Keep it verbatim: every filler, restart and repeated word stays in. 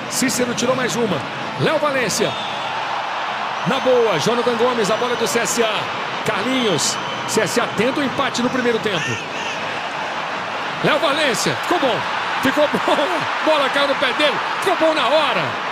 Cícero tirou mais uma. Léo Valência. Na boa, Jonathan Gomes, a bola do C S A. Carlinhos. C S A tenta o empate no primeiro tempo. Léo Valência. Ficou bom. Ficou bom. Bola caiu no pé dele. Ficou bom na hora.